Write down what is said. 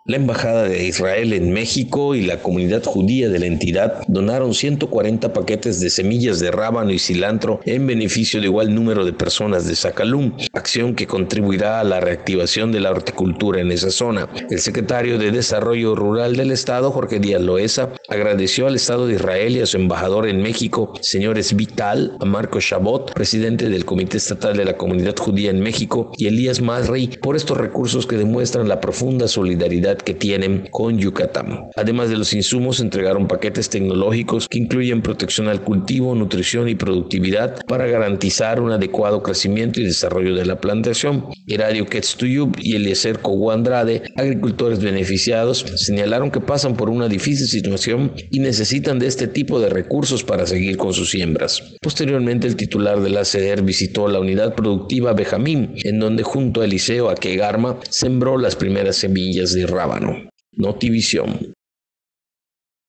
La Embajada de Israel en México y la comunidad judía de la entidad donaron 140 paquetes de semillas de rábano y cilantro en beneficio de igual número de personas de Sacalum, acción que contribuirá a la reactivación de la horticultura en esa zona. El secretario de Desarrollo Rural del Estado, Jorge Díaz Loesa, agradeció al Estado de Israel y a su embajador en México, señores Vital, a Marco Chabot, presidente del Comité Estatal de la Comunidad Judía en México, y Elías Masri, por estos recursos que demuestran la profunda solidaridad que tienen con Yucatán. Además de los insumos, entregaron paquetes tecnológicos que incluyen protección al cultivo, nutrición y productividad para garantizar un adecuado crecimiento y desarrollo de la plantación. Heradio Quetztuyub y Eliezer Cogu Andrade, agricultores beneficiados, señalaron que pasan por una difícil situación y necesitan de este tipo de recursos para seguir con sus siembras. Posteriormente, el titular de la CEDER visitó la unidad productiva Benjamín, en donde junto a Eliseo Akegarma sembró las primeras semillas de rábano. Notivisión.